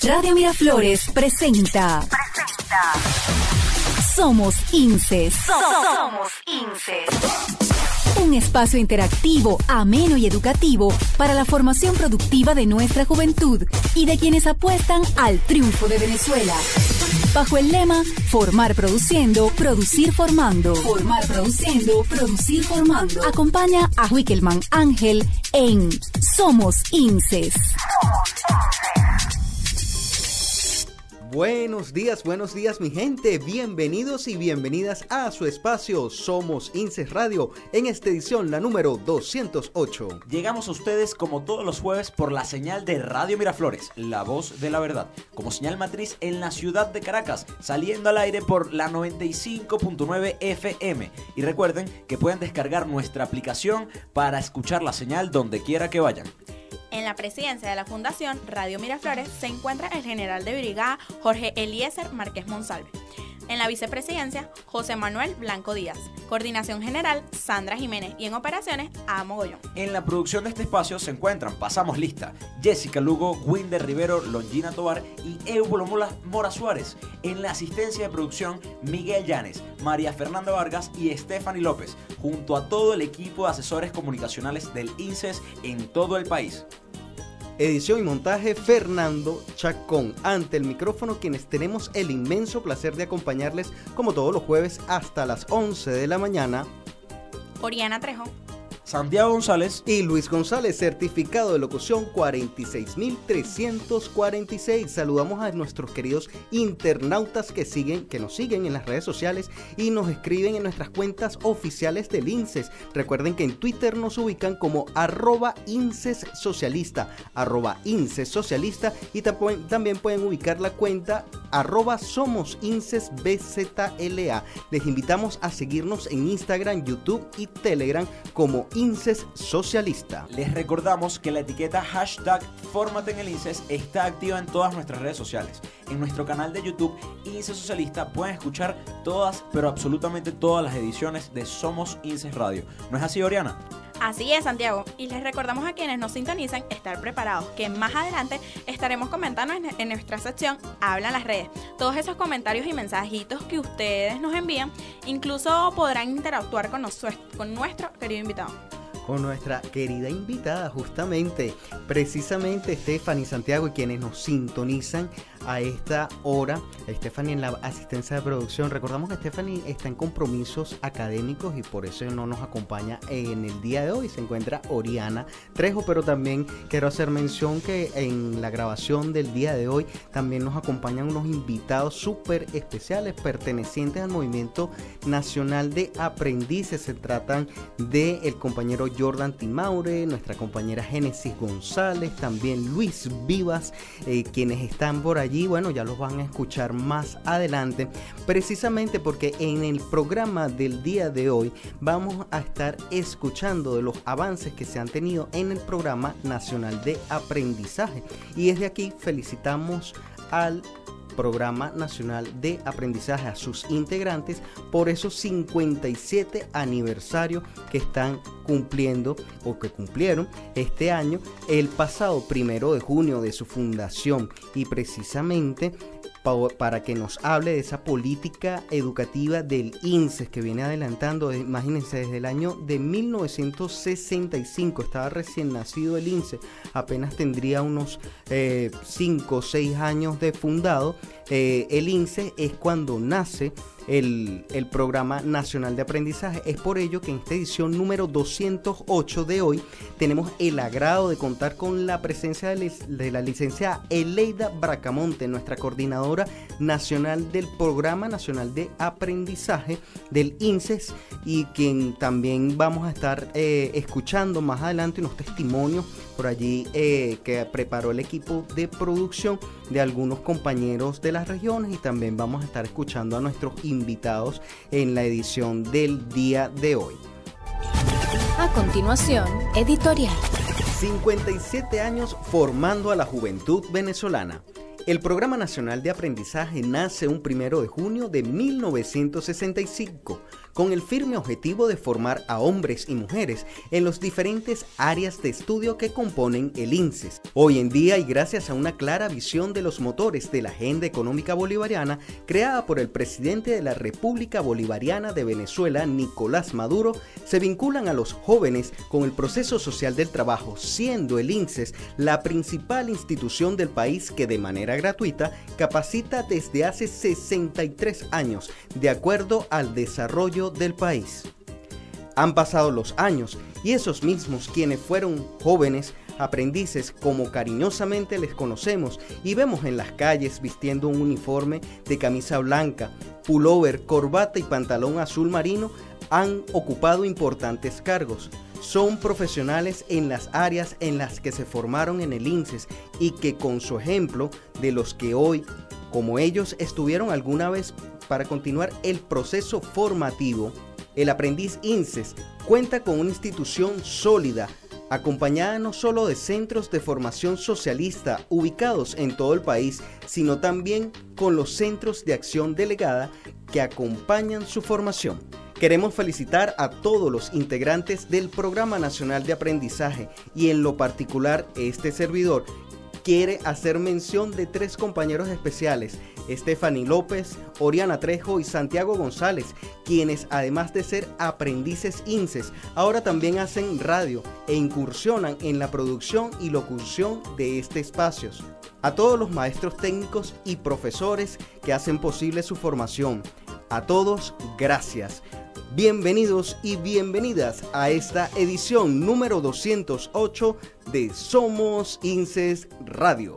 Radio Miraflores presenta Somos INSES. Somos INSES. Un espacio interactivo, ameno y educativo para la formación productiva de nuestra juventud y de quienes apuestan al triunfo de Venezuela. Bajo el lema Formar produciendo, producir formando. Formar produciendo, producir formando. Acompaña a Wickelman Ángel en Somos INSES. Buenos días mi gente, bienvenidos y bienvenidas a su espacio Somos INSES Radio, en esta edición la número 208. Llegamos a ustedes como todos los jueves por la señal de Radio Miraflores, la voz de la verdad, como señal matriz en la ciudad de Caracas, saliendo al aire por la 95.9 FM. Y recuerden que pueden descargar nuestra aplicación para escuchar la señal donde quiera que vayan. En la presidencia de la Fundación Radio Miraflores se encuentra el general de brigada Jorge Eliezer Márquez Monsalve. En la vicepresidencia, José Manuel Blanco Díaz. Coordinación general, Sandra Jiménez. Y en operaciones, A. Mogollón. En la producción de este espacio se encuentran Pasamos Lista, Jessica Lugo, Winder Rivero, Longina Tobar y Eubulo Mora Suárez. En la asistencia de producción, Miguel Llanes, María Fernanda Vargas y Stephanie López, junto a todo el equipo de asesores comunicacionales del INSES en todo el país. Edición y montaje, Fernando Chacón. Ante el micrófono, quienes tenemos el inmenso placer de acompañarles como todos los jueves hasta las 11 de la mañana. Oriana Trejo, Santiago González y Luis González, certificado de locución 46346. Saludamos a nuestros queridos internautas que nos siguen en las redes sociales y nos escriben en nuestras cuentas oficiales del INSES. Recuerden que en Twitter nos ubican como @INSESSocialista, @INSESSocialista, y también pueden ubicar la cuenta @SomosINSESBZLA. Les invitamos a seguirnos en Instagram, YouTube y Telegram como INSES Socialista. Les recordamos que la etiqueta #Fórmate en el INSES está activa en todas nuestras redes sociales. En nuestro canal de YouTube, INSES Socialista, pueden escuchar todas, pero absolutamente todas las ediciones de Somos INSES Radio. ¿No es así, Oriana? Así es, Santiago, y les recordamos a quienes nos sintonizan estar preparados, que más adelante estaremos comentando en nuestra sección Hablan las redes. Todos esos comentarios y mensajitos que ustedes nos envían, incluso podrán interactuar con nuestro querido invitado. Con nuestra querida invitada, justamente, precisamente Stephanie Santiago, y quienes nos sintonizan a esta hora. Stephanie en la asistencia de producción. Recordamos que Stephanie está en compromisos académicos y por eso no nos acompaña en el día de hoy. Se encuentra Oriana Trejo, pero también quiero hacer mención que en la grabación del día de hoy también nos acompañan unos invitados súper especiales pertenecientes al Movimiento Nacional de Aprendices. Se tratan del compañero Jordan Timaure, nuestra compañera Génesis González, también Luis Vivas, quienes están por allí. Bueno, ya los van a escuchar más adelante, precisamente porque en el programa del día de hoy vamos a estar escuchando de los avances que se han tenido en el Programa Nacional de Aprendizaje. Y desde aquí felicitamos al Programa Nacional de Aprendizaje, a sus integrantes, por esos 57 aniversarios que están cumpliendo o que cumplieron este año, el pasado 1 de junio de su fundación. Y precisamente para que nos hable de esa política educativa del INSES que viene adelantando, imagínense, desde el año de 1965, estaba recién nacido el INSES, apenas tendría unos 5 o 6 años de fundado. El INSES es cuando nace el Programa Nacional de Aprendizaje. Es por ello que en esta edición número 208 de hoy tenemos el agrado de contar con la presencia de la licenciada Eleida Bracamonte, nuestra coordinadora nacional del Programa Nacional de Aprendizaje del INSES, y quien también vamos a estar escuchando más adelante unos testimonios por allí que preparó el equipo de producción de algunos compañeros de las regiones, y también vamos a estar escuchando a nuestros invitados en la edición del día de hoy. A continuación, editorial. 57 años formando a la juventud venezolana. El Programa Nacional de Aprendizaje nace un 1 de junio de 1965 con el firme objetivo de formar a hombres y mujeres en las diferentes áreas de estudio que componen el INSES. Hoy en día, y gracias a una clara visión de los motores de la Agenda Económica Bolivariana creada por el presidente de la República Bolivariana de Venezuela, Nicolás Maduro, se vinculan a los jóvenes con el proceso social del trabajo, siendo el INSES la principal institución del país que de manera gratuita capacita desde hace 63 años, de acuerdo al desarrollo del país. Han pasado los años y esos mismos quienes fueron jóvenes aprendices, como cariñosamente les conocemos y vemos en las calles vistiendo un uniforme de camisa blanca, pullover, corbata y pantalón azul marino, han ocupado importantes cargos. Son profesionales en las áreas en las que se formaron en el INSES y que con su ejemplo de los que hoy, como ellos, estuvieron alguna vez para continuar el proceso formativo, el aprendiz INSES cuenta con una institución sólida, acompañada no solo de centros de formación socialista ubicados en todo el país, sino también con los centros de acción delegada que acompañan su formación. Queremos felicitar a todos los integrantes del Programa Nacional de Aprendizaje y en lo particular este servidor quiere hacer mención de 3 compañeros especiales, Stephanie López, Oriana Trejo y Santiago González, quienes además de ser aprendices INSES, ahora también hacen radio e incursionan en la producción y locución de este espacio. A todos los maestros técnicos y profesores que hacen posible su formación, a todos, gracias. Bienvenidos y bienvenidas a esta edición número 208 de Somos INSES Radio.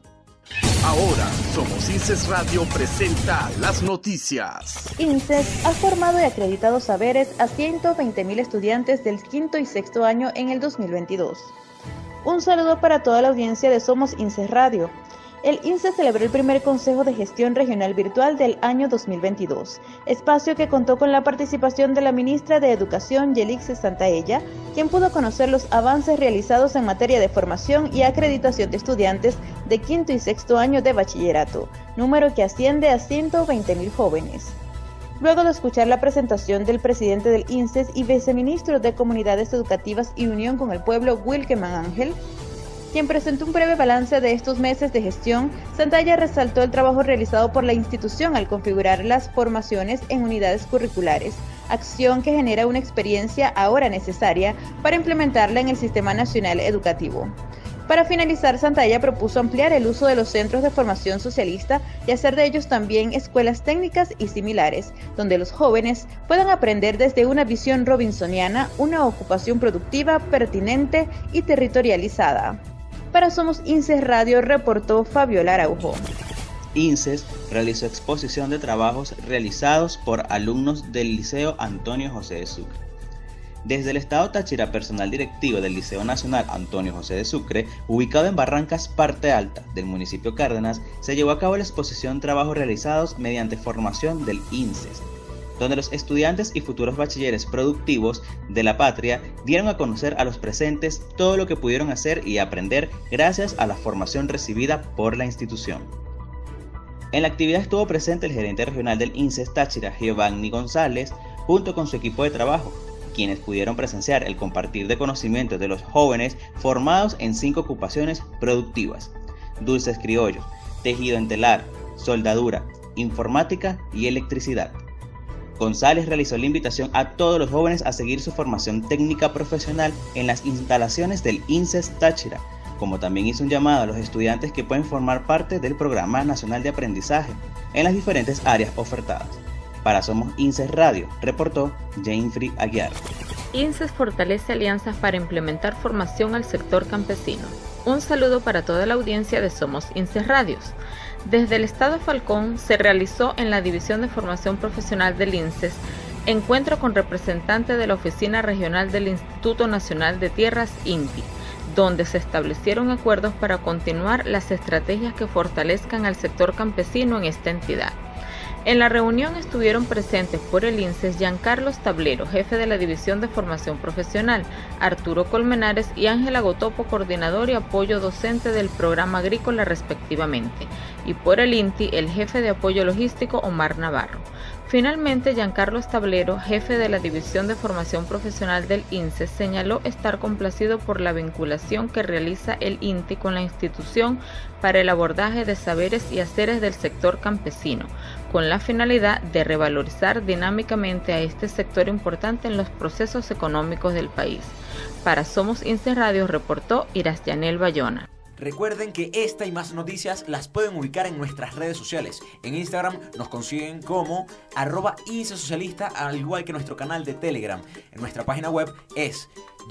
Ahora, Somos INSES Radio presenta las noticias. INSES ha formado y acreditado saberes a 120.000 estudiantes del quinto y sexto año en el 2022. Un saludo para toda la audiencia de Somos INSES Radio. El INSES celebró el primer Consejo de Gestión Regional Virtual del año 2022, espacio que contó con la participación de la ministra de Educación, Yelix Santaella, quien pudo conocer los avances realizados en materia de formación y acreditación de estudiantes de quinto y sexto año de bachillerato, número que asciende a 120.000 jóvenes. Luego de escuchar la presentación del presidente del INSES y viceministro de Comunidades Educativas y Unión con el Pueblo, Wilkeman Ángel, quien presentó un breve balance de estos meses de gestión, Santaella resaltó el trabajo realizado por la institución al configurar las formaciones en unidades curriculares, acción que genera una experiencia ahora necesaria para implementarla en el Sistema Nacional Educativo. Para finalizar, Santaella propuso ampliar el uso de los centros de formación socialista y hacer de ellos también escuelas técnicas y similares, donde los jóvenes puedan aprender desde una visión robinsoniana una ocupación productiva, pertinente y territorializada. Para Somos INSES Radio, reportó Fabiola Araujo. INSES realizó exposición de trabajos realizados por alumnos del Liceo Antonio José de Sucre. Desde el Estado Táchira, personal directivo del Liceo Nacional Antonio José de Sucre, ubicado en Barrancas, parte alta del municipio Cárdenas, se llevó a cabo la exposición de trabajos realizados mediante formación del INSES, donde los estudiantes y futuros bachilleres productivos de la patria dieron a conocer a los presentes todo lo que pudieron hacer y aprender gracias a la formación recibida por la institución. En la actividad estuvo presente el gerente regional del INSES Táchira, Giovanni González, junto con su equipo de trabajo, quienes pudieron presenciar el compartir de conocimientos de los jóvenes formados en 5 ocupaciones productivas: dulces criollos, tejido en telar, soldadura, informática y electricidad. González realizó la invitación a todos los jóvenes a seguir su formación técnica profesional en las instalaciones del INSES Táchira, como también hizo un llamado a los estudiantes que pueden formar parte del Programa Nacional de Aprendizaje en las diferentes áreas ofertadas. Para Somos INSES Radio, reportó Janefrey Aguiar. INSES fortalece alianzas para implementar formación al sector campesino. Un saludo para toda la audiencia de Somos INSES Radios. Desde el Estado Falcón se realizó en la División de Formación Profesional del INSES encuentro con representantes de la Oficina Regional del Instituto Nacional de Tierras INTI, donde se establecieron acuerdos para continuar las estrategias que fortalezcan al sector campesino en esta entidad. En la reunión estuvieron presentes por el INSES Giancarlo Tablero, jefe de la División de Formación Profesional, Arturo Colmenares y Ángela Gotopo, coordinador y apoyo docente del programa agrícola respectivamente, y por el INTI, el jefe de apoyo logístico Omar Navarro. Finalmente, Giancarlo Tablero, jefe de la División de Formación Profesional del INSES, señaló estar complacido por la vinculación que realiza el INTI con la institución para el abordaje de saberes y haceres del sector campesino, con la finalidad de revalorizar dinámicamente a este sector importante en los procesos económicos del país. Para Somos INSES Radio reportó Irastianel Bayona. Recuerden que esta y más noticias las pueden ubicar en nuestras redes sociales. En Instagram nos consiguen como @INSESocialista, al igual que nuestro canal de Telegram. En nuestra página web es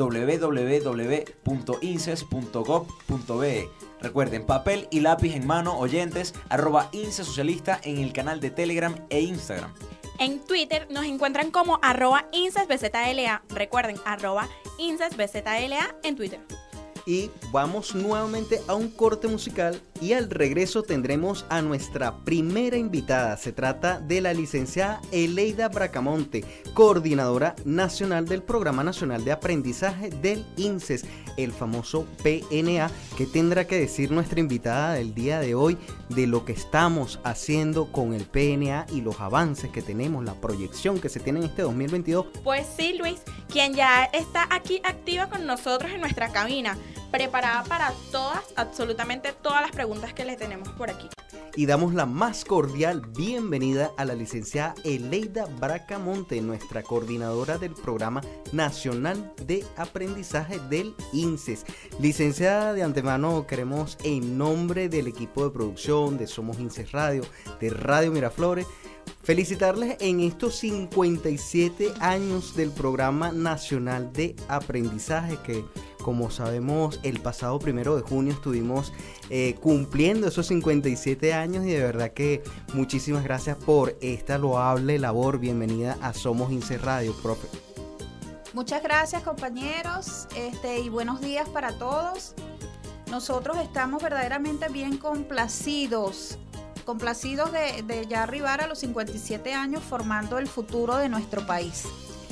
www.inses.gov.be. Recuerden, papel y lápiz en mano, oyentes, @INSESocialista en el canal de Telegram e Instagram. En Twitter nos encuentran como @INSESBZLA. Recuerden, @INSESBZLA en Twitter. Y vamos nuevamente a un corte musical y al regreso tendremos a nuestra primera invitada. Se trata de la licenciada Eleida Bracamonte, coordinadora nacional del Programa Nacional de Aprendizaje del INSES, el famoso PNA. ¿Qué tendrá que decir nuestra invitada del día de hoy de lo que estamos haciendo con el PNA y los avances que tenemos, la proyección que se tiene en este 2022? Pues sí, Luis, quien ya está aquí activa con nosotros en nuestra cabina, preparada para todas, absolutamente todas las preguntas que le tenemos por aquí. Y damos la más cordial bienvenida a la licenciada Eleida Bracamonte, nuestra coordinadora del Programa Nacional de Aprendizaje del INSES. Licenciada, de antemano queremos, en nombre del equipo de producción de Somos INSES Radio, de Radio Miraflores, felicitarles en estos 57 años del Programa Nacional de Aprendizaje que, como sabemos, el pasado 1 de junio estuvimos cumpliendo esos 57 años y de verdad que muchísimas gracias por esta loable labor. Bienvenida a Somos INSES Radio, profe. Muchas gracias, compañeros, y buenos días para todos. Nosotros estamos verdaderamente bien complacidos de ya arribar a los 57 años formando el futuro de nuestro país.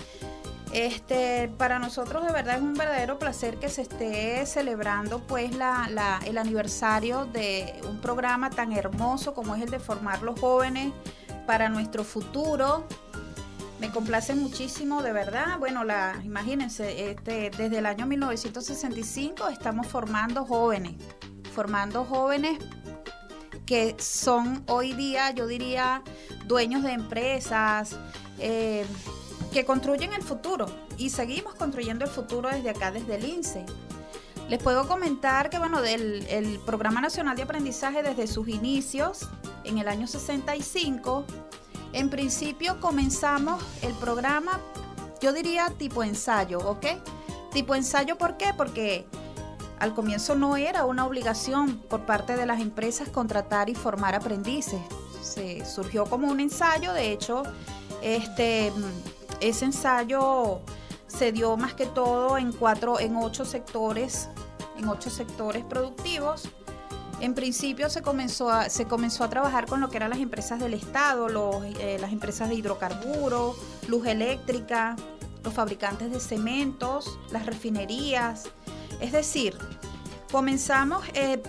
Para nosotros de verdad es un verdadero placer que se esté celebrando pues el aniversario de un programa tan hermoso como es el de formar los jóvenes para nuestro futuro. Me complace muchísimo, de verdad. Bueno, imagínense, desde el año 1965 estamos formando jóvenes que son hoy día, yo diría, dueños de empresas, que construyen el futuro, y seguimos construyendo el futuro desde acá, desde el INSEE. Les puedo comentar que, bueno, el Programa Nacional de Aprendizaje desde sus inicios, en el año 65, en principio comenzamos el programa, yo diría tipo ensayo, ¿ok? Tipo ensayo, ¿por qué? Porque al comienzo no era una obligación por parte de las empresas contratar y formar aprendices. Se surgió como un ensayo, de hecho, ese ensayo se dio más que todo en 8 sectores productivos. En principio se comenzó a trabajar con lo que eran las empresas del Estado, las empresas de hidrocarburos, luz eléctrica, los fabricantes de cementos, las refinerías. Es decir, comenzamos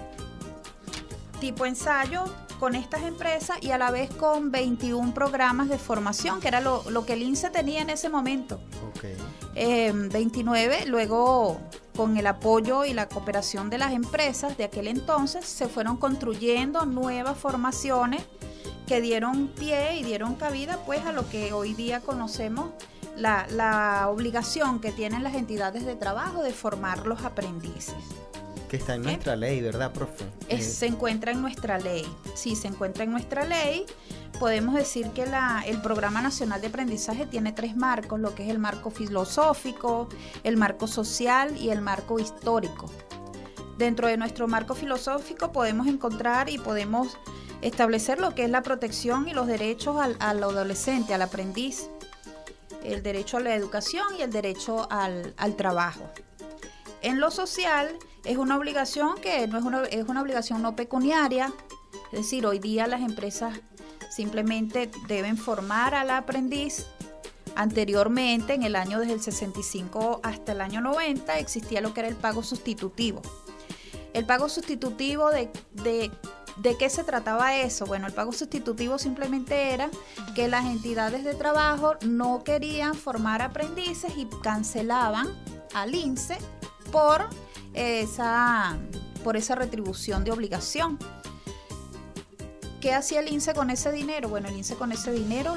tipo ensayo con estas empresas y a la vez con 21 programas de formación, que era lo que el INSEE tenía en ese momento. Okay. 29, luego con el apoyo y la cooperación de las empresas de aquel entonces, se fueron construyendo nuevas formaciones que dieron pie y dieron cabida pues a lo que hoy día conocemos la obligación que tienen las entidades de trabajo de formar los aprendices. Que está en nuestra ley, ¿verdad, profe? Se encuentra en nuestra ley. Sí, se encuentra en nuestra ley. Podemos decir que el Programa Nacional de Aprendizaje tiene 3 marcos, lo que es el marco filosófico, el marco social y el marco histórico. Dentro de nuestro marco filosófico podemos encontrar y podemos establecer lo que es la protección y los derechos al adolescente, al aprendiz, el derecho a la educación y el derecho al trabajo. En lo social es una obligación que es una obligación no pecuniaria, es decir, hoy día las empresas simplemente deben formar al aprendiz. Anteriormente, en el año desde el 65 hasta el año 90, existía lo que era el pago sustitutivo. El pago sustitutivo, ¿de qué se trataba eso? Bueno, el pago sustitutivo simplemente era que las entidades de trabajo no querían formar aprendices y cancelaban al INSE por esa retribución de obligación. ¿Qué hacía el INSE con ese dinero? Bueno, el INSE con ese dinero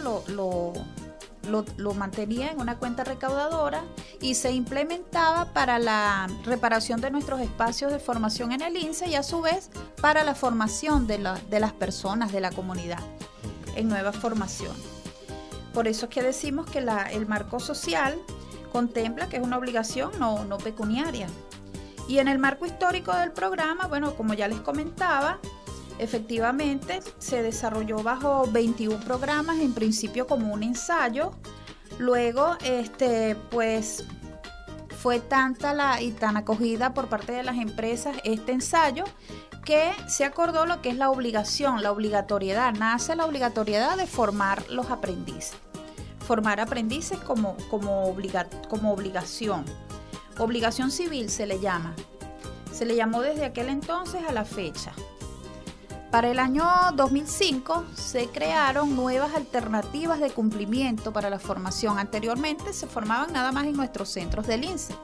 lo mantenía en una cuenta recaudadora y se implementaba para la reparación de nuestros espacios de formación en el INSE y a su vez para la formación de las personas de la comunidad en nuevas formaciones. Por eso es que decimos que el marco social contempla que es una obligación no pecuniaria. Y en el marco histórico del programa, bueno, como ya les comentaba, efectivamente se desarrolló bajo 21 programas, en principio como un ensayo. Luego, pues fue tanta y tan acogida por parte de las empresas este ensayo que se acordó lo que es la obligación, la obligatoriedad. Nace la obligatoriedad de formar los aprendices. Formar aprendices como obligación. Obligación civil se le llama. Se le llamó desde aquel entonces a la fecha. Para el año 2005 se crearon nuevas alternativas de cumplimiento para la formación. Anteriormente se formaban nada más en nuestros centros del INSE.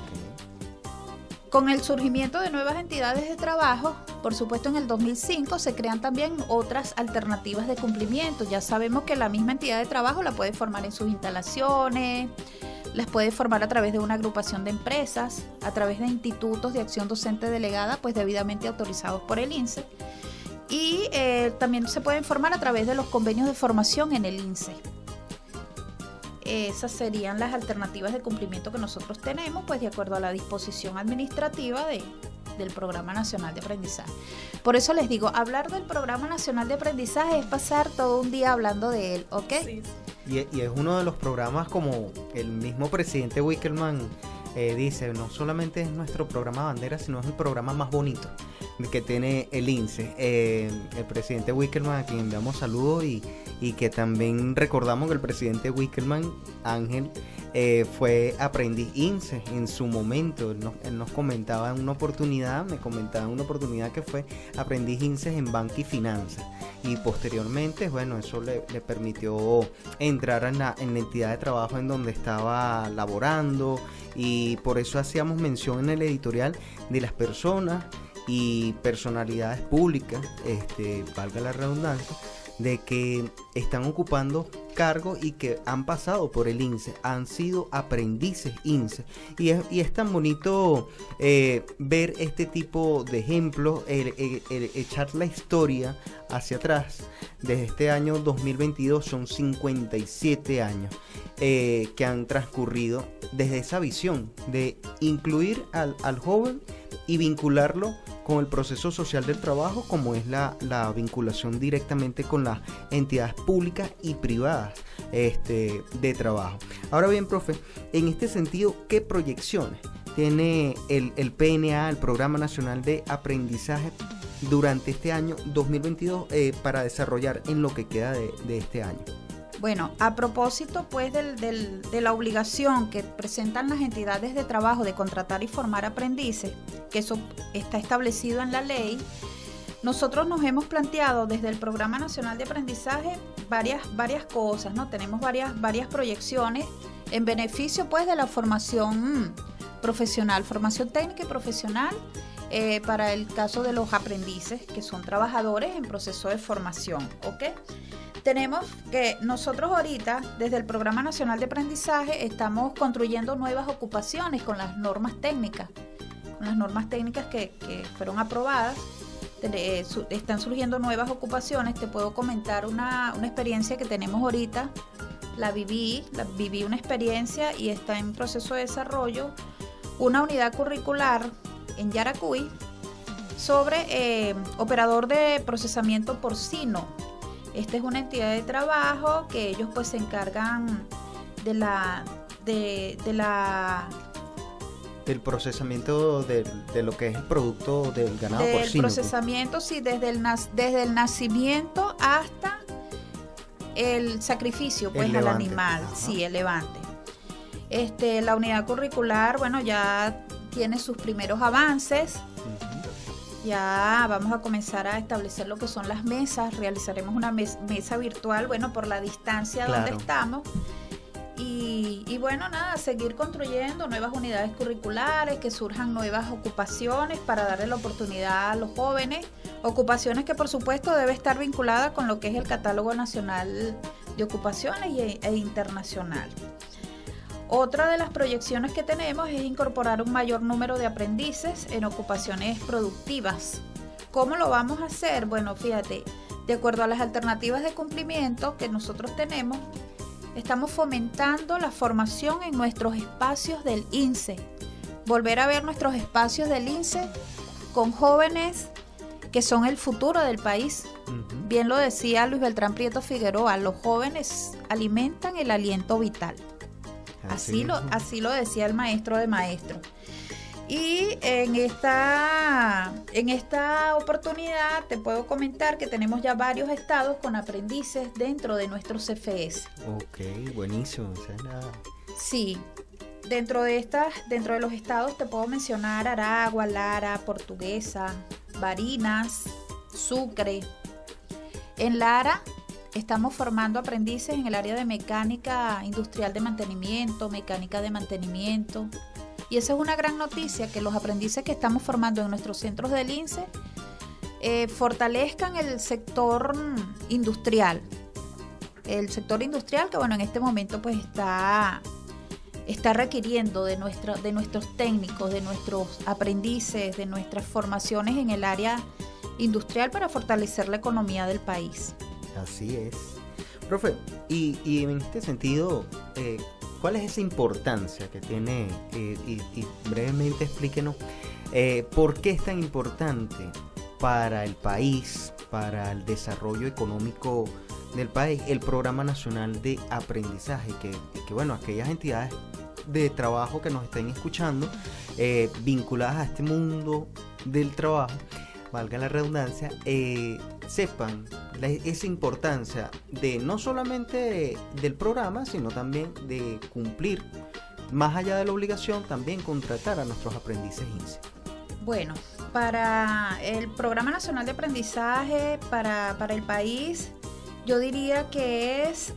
Con el surgimiento de nuevas entidades de trabajo, por supuesto en el 2005 se crean también otras alternativas de cumplimiento. Ya sabemos que la misma entidad de trabajo la puede formar en sus instalaciones, las puede formar a través de una agrupación de empresas, a través de institutos de acción docente delegada, pues debidamente autorizados por el INSE. Y también se pueden formar a través de los convenios de formación en el INSE. Esas serían las alternativas de cumplimiento que nosotros tenemos, pues de acuerdo a la disposición administrativa del Programa Nacional de Aprendizaje. Por eso les digo, hablar del Programa Nacional de Aprendizaje es pasar todo un día hablando de él, ¿ok? Sí. Y es uno de los programas, como el mismo presidente Wickelmann dice, no solamente es nuestro programa bandera, sino es el programa más bonito que tiene el INSE. El presidente Wickelmann, a quien enviamos saludos y que también recordamos que el presidente Wickelmann, Ángel, fue aprendiz INSE en su momento. Él nos comentaba en una oportunidad, que fue aprendiz INSE en banca y finanzas. Y posteriormente, bueno, eso le permitió entrar en la entidad de trabajo en donde estaba laborando, y por eso hacíamos mención en el editorial de las personas y personalidades públicas, valga la redundancia, de que están ocupando cargos y que han pasado por el INSE, han sido aprendices INSE, y es tan bonito ver este tipo de ejemplos, el echar la historia hacia atrás. Desde este año 2022 son 57 años que han transcurrido desde esa visión de incluir al joven y vincularlo con el proceso social del trabajo, como es la vinculación directamente con las entidades públicas y privadas de trabajo. Ahora bien, profe, en este sentido, ¿qué proyecciones tiene el PNA, el Programa Nacional de Aprendizaje, durante este año 2022 para desarrollar en lo que queda de este año? Bueno, a propósito pues de la obligación que presentan las entidades de trabajo de contratar y formar aprendices, que eso está establecido en la ley, nosotros nos hemos planteado desde el Programa Nacional de Aprendizaje varias cosas, ¿no? Tenemos varias proyecciones en beneficio pues de la formación profesional, formación técnica y profesional, para el caso de los aprendices, que son trabajadores en proceso de formación, ¿ok? Tenemos que nosotros ahorita, desde el Programa Nacional de Aprendizaje, estamos construyendo nuevas ocupaciones con las normas técnicas. Con las normas técnicas que fueron aprobadas, están surgiendo nuevas ocupaciones. Te puedo comentar una experiencia que tenemos ahorita. Viví una experiencia y está en proceso de desarrollo. Una unidad curricular en Yaracuy sobre operador de procesamiento porcino. Esta es una entidad de trabajo que ellos pues se encargan del procesamiento de lo que es el producto del ganado porcino. Del procesamiento, sí, desde el nacimiento hasta el sacrificio pues El al levante, animal, ajá. sí, el levante. La unidad curricular, bueno, ya tiene sus primeros avances. Ya vamos a comenzar a establecer lo que son las mesas. Realizaremos una mesa virtual, bueno, por la distancia donde Claro. estamos. Y bueno, nada, seguir construyendo nuevas unidades curriculares, que surjan nuevas ocupaciones para darle la oportunidad a los jóvenes. Ocupaciones que por supuesto debe estar vinculada con lo que es el Catálogo Nacional de Ocupaciones e internacional. Otra de las proyecciones que tenemos es incorporar un mayor número de aprendices en ocupaciones productivas. ¿Cómo lo vamos a hacer? Bueno, fíjate, de acuerdo a las alternativas de cumplimiento que nosotros tenemos, estamos fomentando la formación en nuestros espacios del INSE. Volver a ver nuestros espacios del INSE con jóvenes que son el futuro del país. Bien lo decía Luis Beltrán Prieto Figueroa, los jóvenes alimentan el aliento vital. Así lo decía el maestro de maestros. Y en esta oportunidad te puedo comentar que tenemos ya varios estados con aprendices dentro de nuestros CFS. Ok, buenísimo. Sí, dentro de los estados te puedo mencionar Aragua, Lara, Portuguesa, Barinas, Sucre. En Lara estamos formando aprendices en el área de mecánica industrial de mantenimiento, mecánica de mantenimiento. Y esa es una gran noticia, que los aprendices que estamos formando en nuestros centros del INSE fortalezcan el sector industrial. El sector industrial que, bueno, en este momento pues está requiriendo de nuestros técnicos, de nuestros aprendices, de nuestras formaciones en el área industrial para fortalecer la economía del país. Así es. Profe, y en este sentido, ¿cuál es esa importancia que tiene? Y brevemente explíquenos, ¿por qué es tan importante para el país, para el desarrollo económico del país, el Programa Nacional de Aprendizaje? Que bueno, aquellas entidades de trabajo que nos estén escuchando, vinculadas a este mundo del trabajo, valga la redundancia, sepan esa importancia de no solamente del programa, sino también de cumplir, más allá de la obligación, también contratar a nuestros aprendices INSE. Bueno, para el Programa Nacional de Aprendizaje, para el país, yo diría que es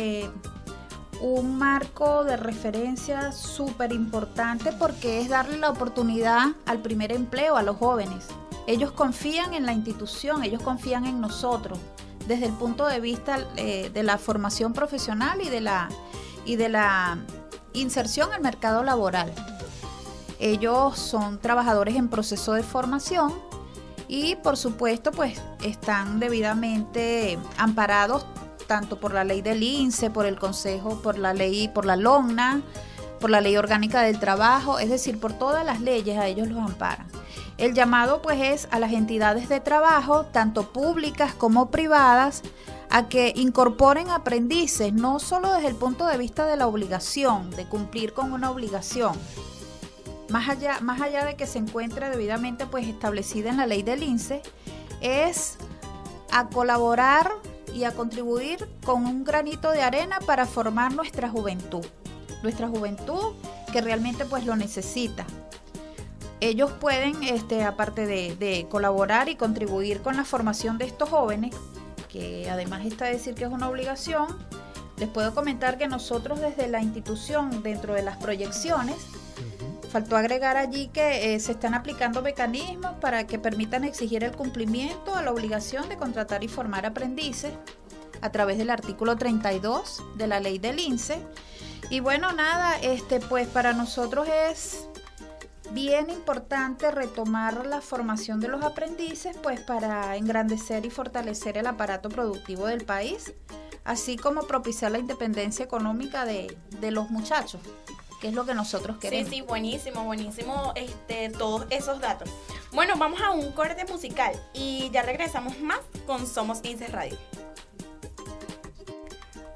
un marco de referencia súper importante, porque es darle la oportunidad al primer empleo a los jóvenes. Ellos confían en la institución, ellos confían en nosotros, desde el punto de vista de la formación profesional y de la inserción al mercado laboral. Ellos son trabajadores en proceso de formación y, por supuesto, pues están debidamente amparados tanto por la ley del INSE, por el Consejo, por la LONNA, por la Ley Orgánica del Trabajo, es decir, por todas las leyes a ellos los amparan. El llamado pues es a las entidades de trabajo, tanto públicas como privadas, a que incorporen aprendices, no solo desde el punto de vista de la obligación, de cumplir con una obligación, más allá de que se encuentre debidamente pues establecida en la ley del INSE, es a colaborar y a contribuir con un granito de arena para formar nuestra juventud que realmente pues lo necesita. Ellos pueden, aparte de colaborar y contribuir con la formación de estos jóvenes, que además está decir que es una obligación, les puedo comentar que nosotros desde la institución, dentro de las proyecciones, faltó agregar allí que se están aplicando mecanismos para que permitan exigir el cumplimiento a la obligación de contratar y formar aprendices a través del artículo 32 de la ley del INSE. Y bueno, nada, pues para nosotros es bien importante retomar la formación de los aprendices, pues para engrandecer y fortalecer el aparato productivo del país, así como propiciar la independencia económica de los muchachos, que es lo que nosotros queremos. Sí, buenísimo todos esos datos. Bueno, vamos a un corte musical y ya regresamos más con Somos INSE Radio.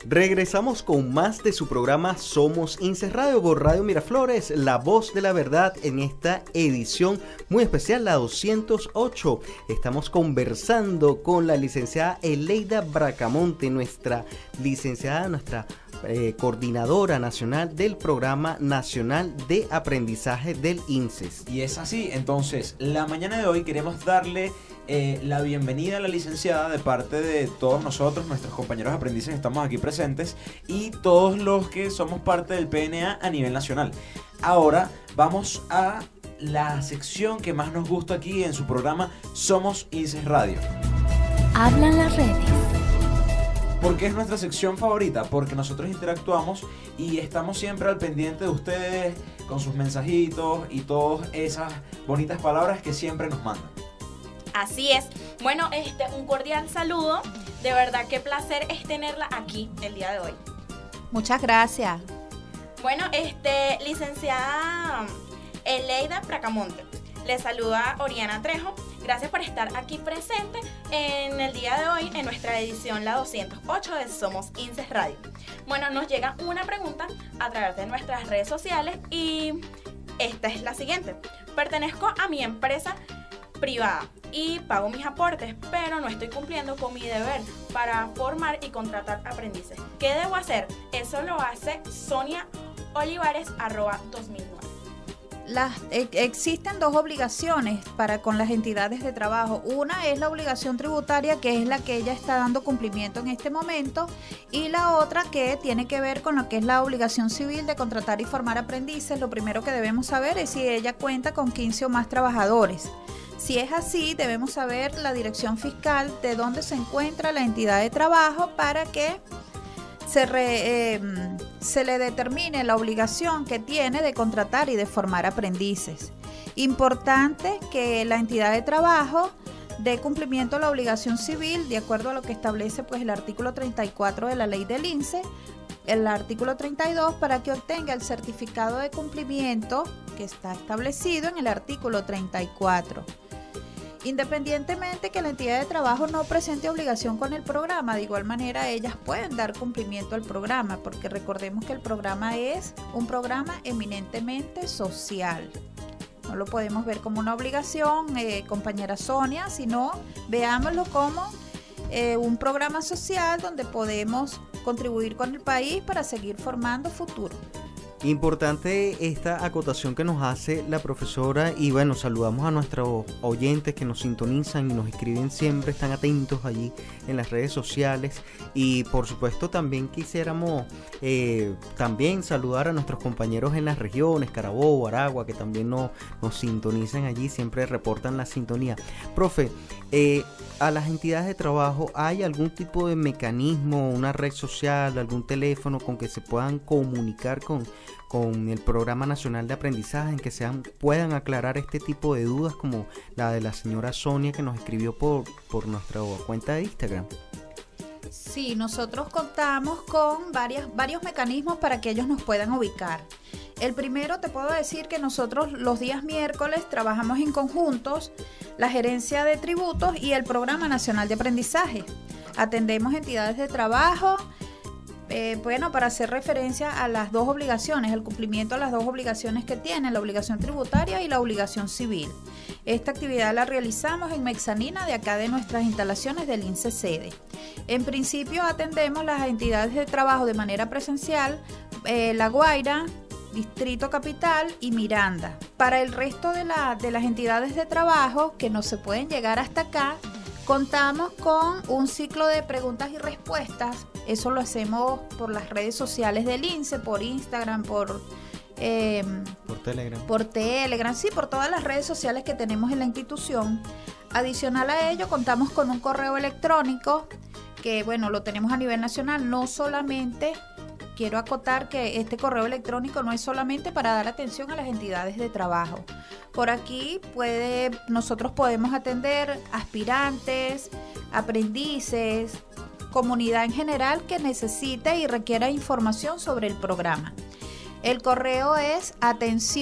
Regresamos con más de su programa Somos INSES Radio por Radio Miraflores, la voz de la verdad, en esta edición muy especial, la 208. Estamos conversando con la licenciada Eleida Bracamonte, nuestra licenciada, nuestra coordinadora nacional del Programa Nacional de Aprendizaje del INSES. Y es así, entonces, la mañana de hoy queremos darle la bienvenida a la licenciada de parte de todos nosotros, nuestros compañeros aprendices que estamos aquí presentes y todos los que somos parte del PNA a nivel nacional. Ahora vamos a la sección que más nos gusta aquí en su programa Somos INSES Radio. Hablan las redes. ¿Por qué es nuestra sección favorita? Porque nosotros interactuamos y estamos siempre al pendiente de ustedes con sus mensajitos y todas esas bonitas palabras que siempre nos mandan. Así es. Bueno, un cordial saludo. De verdad, qué placer es tenerla aquí el día de hoy. Muchas gracias. Bueno, licenciada Eleida Bracamonte, le saluda Oriana Trejo. Gracias por estar aquí presente en el día de hoy en nuestra edición, la 208 de Somos INSES Radio. Bueno, nos llega una pregunta a través de nuestras redes sociales y esta es la siguiente. Pertenezco a mi empresa privada y pago mis aportes, pero no estoy cumpliendo con mi deber para formar y contratar aprendices. ¿Qué debo hacer? Eso lo hace Sonia Olivares, @2009. Existen dos obligaciones con las entidades de trabajo. Una es la obligación tributaria, que es la que ella está dando cumplimiento en este momento, y la otra que tiene que ver con lo que es la obligación civil de contratar y formar aprendices. Lo primero que debemos saber es si ella cuenta con 15 o más trabajadores. Si es así, debemos saber la dirección fiscal de dónde se encuentra la entidad de trabajo para que se le determine la obligación que tiene de contratar y de formar aprendices. Importante que la entidad de trabajo dé cumplimiento a la obligación civil de acuerdo a lo que establece pues el artículo 34 de la ley del INSEE, el artículo 32, para que obtenga el certificado de cumplimiento que está establecido en el artículo 34. Independientemente que la entidad de trabajo no presente obligación con el programa, de igual manera ellas pueden dar cumplimiento al programa, porque recordemos que el programa es un programa eminentemente social. No lo podemos ver como una obligación, compañera Sonia, sino veámoslo como un programa social donde podemos contribuir con el país para seguir formando futuro. Importante esta acotación que nos hace la profesora, y bueno, saludamos a nuestros oyentes que nos sintonizan y nos escriben siempre, están atentos allí en las redes sociales, y por supuesto también quisiéramos también saludar a nuestros compañeros en las regiones, Carabobo, Aragua, que también nos sintonizan allí, siempre reportan la sintonía. Profe, a las entidades de trabajo, ¿hay algún tipo de mecanismo, una red social, algún teléfono con que se puedan comunicar con el Programa Nacional de Aprendizaje, en que puedan aclarar este tipo de dudas como la de la señora Sonia que nos escribió por nuestra cuenta de Instagram? Sí, nosotros contamos con varios mecanismos para que ellos nos puedan ubicar. El primero, te puedo decir que nosotros los días miércoles trabajamos en conjuntos la Gerencia de Tributos y el Programa Nacional de Aprendizaje. Atendemos entidades de trabajo, para hacer referencia a las dos obligaciones, el cumplimiento a las dos obligaciones que tienen, la obligación tributaria y la obligación civil. Esta actividad la realizamos en Mexanina, de acá de nuestras instalaciones del INSEE sede. En principio atendemos las entidades de trabajo de manera presencial, La Guaira, Distrito Capital y Miranda. Para el resto de las entidades de trabajo que no se pueden llegar hasta acá, contamos con un ciclo de preguntas y respuestas. Eso lo hacemos por las redes sociales del INSEE, por Instagram, por Telegram, sí, por todas las redes sociales que tenemos en la institución. Adicional a ello, contamos con un correo electrónico que, lo tenemos a nivel nacional. No solamente, quiero acotar que este correo electrónico no es solamente para dar atención a las entidades de trabajo. Por aquí nosotros podemos atender aspirantes, aprendices, comunidad en general que necesite y requiera información sobre el programa. El correo es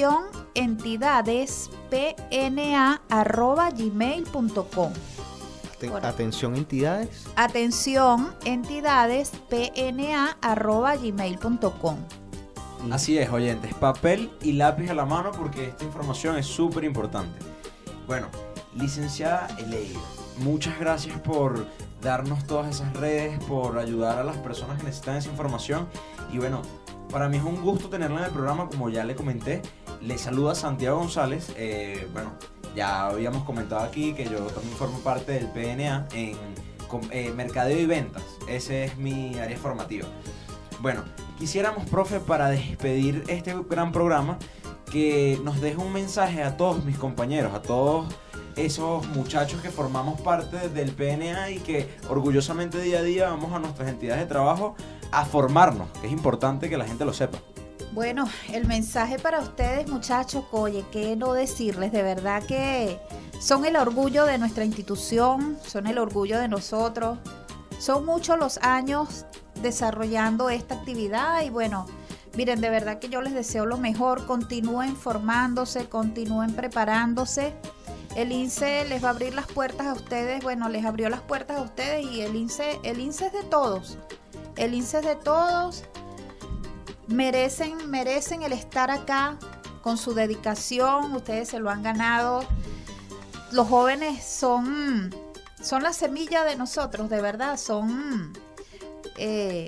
atencionentidadespna@gmail.com. Atención entidades. Atención entidades pna@gmail.com. Así es, oyentes, papel y lápiz a la mano porque esta información es súper importante. Bueno, licenciada Eleida, muchas gracias por darnos todas esas redes, por ayudar a las personas que necesitan esa información. Y bueno, para mí es un gusto tenerla en el programa, como ya le comenté. Le saluda Santiago González. Bueno, ya habíamos comentado aquí que yo también formo parte del PNA en mercadeo y ventas. Ese es mi área formativa. Bueno, quisiéramos, profe, para despedir este gran programa, que nos deje un mensaje a todos mis compañeros, a todos esos muchachos que formamos parte del PNA y que orgullosamente día a día vamos a nuestras entidades de trabajo a formarnos, que es importante que la gente lo sepa. Bueno, el mensaje para ustedes, muchachos, oye, qué no decirles, de verdad que son el orgullo de nuestra institución, son el orgullo de nosotros, son muchos los años desarrollando esta actividad y bueno, miren, de verdad que yo les deseo lo mejor, continúen formándose, continúen preparándose. El INSE les va a abrir las puertas a ustedes, bueno, les abrió las puertas a ustedes y el INSE es de todos, el INSE es de todos, merecen el estar acá con su dedicación, ustedes se lo han ganado, los jóvenes son la semilla de nosotros, de verdad, son es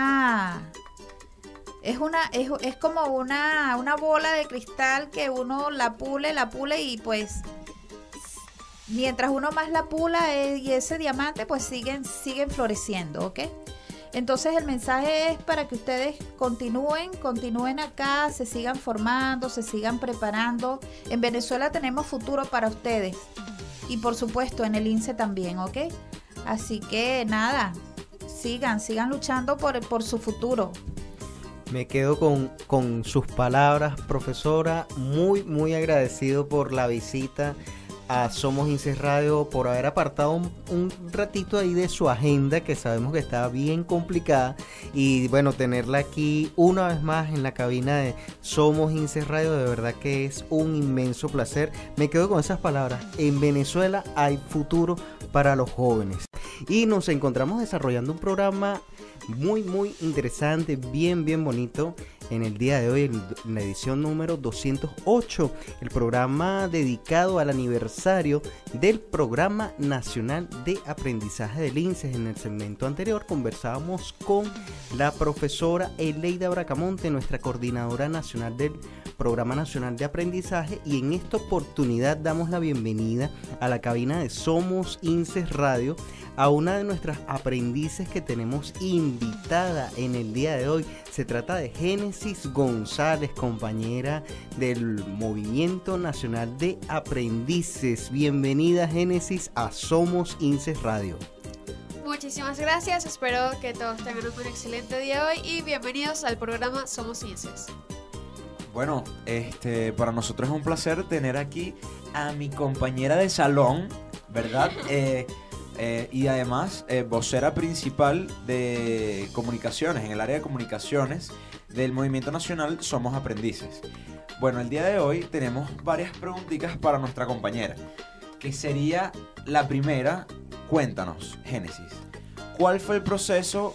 como una bola de cristal que uno la pule y pues mientras uno más la pula y ese diamante pues siguen floreciendo, ¿ok? Entonces el mensaje es para que ustedes continúen acá, se sigan formando, se sigan preparando. En Venezuela tenemos futuro para ustedes y por supuesto en el INSE también, ¿ok? Así que nada, sigan luchando por su futuro. Me quedo con sus palabras, profesora. Muy agradecido por la visita a Somos INSES Radio, por haber apartado un ratito ahí de su agenda, que sabemos que está bien complicada. Y bueno, tenerla aquí una vez más en la cabina de Somos INSES Radio, de verdad que es un inmenso placer. Me quedo con esas palabras. En Venezuela hay futuro para los jóvenes. Y nos encontramos desarrollando un programa muy interesante, bien bonito en el día de hoy, en la edición número 208, el programa dedicado al aniversario del Programa Nacional de Aprendizaje del INSES. En el segmento anterior conversábamos con la profesora Eleida Bracamonte, nuestra coordinadora nacional del Programa Nacional de Aprendizaje, y en esta oportunidad damos la bienvenida a la cabina de Somos INSES Radio a una de nuestras aprendices que tenemos invitada en el día de hoy. Se trata de Génesis González, compañera del Movimiento Nacional de Aprendices. Bienvenida, Génesis, a Somos INSES Radio. Muchísimas gracias, espero que todos tengan un excelente día hoy y bienvenidos al programa Somos INSES. Bueno, para nosotros es un placer tener aquí a mi compañera de salón, ¿verdad? Y además vocera principal de comunicaciones, en el área de comunicaciones del Movimiento Nacional Somos Aprendices. Bueno, el día de hoy tenemos varias preguntitas para nuestra compañera, que sería la primera. Cuéntanos, Génesis, ¿cuál fue el proceso,